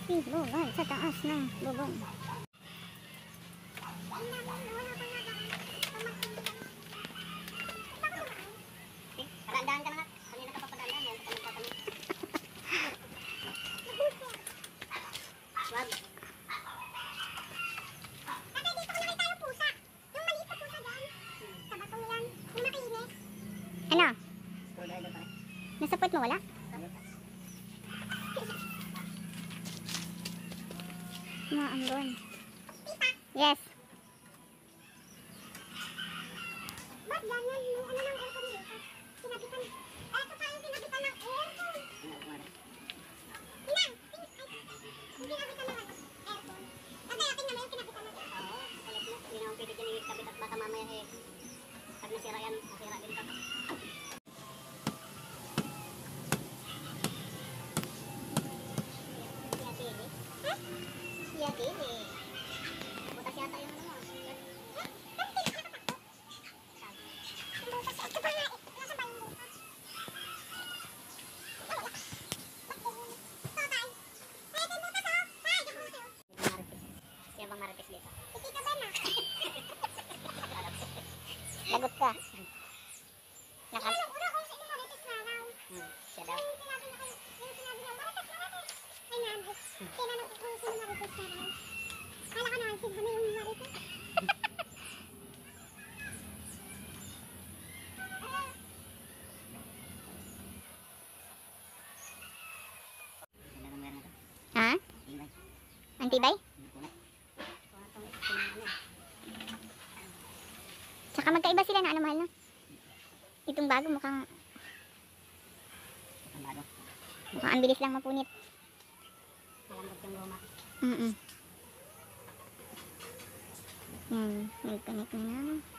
Ilugan sa taas ng bubong. Parandaan ka na nga. Kanina ka pa parandaan yan. Wag. Tatay, dito ko nakita yung pusa. Yung maliit na pusa dyan. Sa batong yan. Yung makinis. Ano? Screwdriver pa rin. Nasa puwet mo wala? Maambon. Yes. Ba't ganyan yung ano ng aircon dito? Sinabitan. Eto pa yung sinabitan ng aircon. Inang! Yung sinabitan ng ano? Aircon. Tatay, akin naman yung sinabitan ng aircon. Oo. Alam mo. Hindi naman pwede dyan ikabit at baka mamaya eh. Pag nasira yan, nasira din pa. Siya dili. Butas yata yung ano mo. Butas. Ito pa nga eh. Nasa ba yung butas? Tatay. Ay, ito yung butas oh. Ay, ito yung butas. Siya bang marites dito? Iti ka ba na? Lagot ka. Ano nung una kung sino marites na raw? Siya daw. Yung sinabi niya, marites. Ay, nabi. Tinanong ko kung sino marites na raw. Kala ko naman sino yung marites. Siya daw meron ito. Ha? Ibay. Antibay? Kulay. Tsaka magkaiba sila na ano mahal no? Itong bago mukhang Ang bago. ang bilis lang mapunit. Malambot yung luma. Yan, nag-connect na.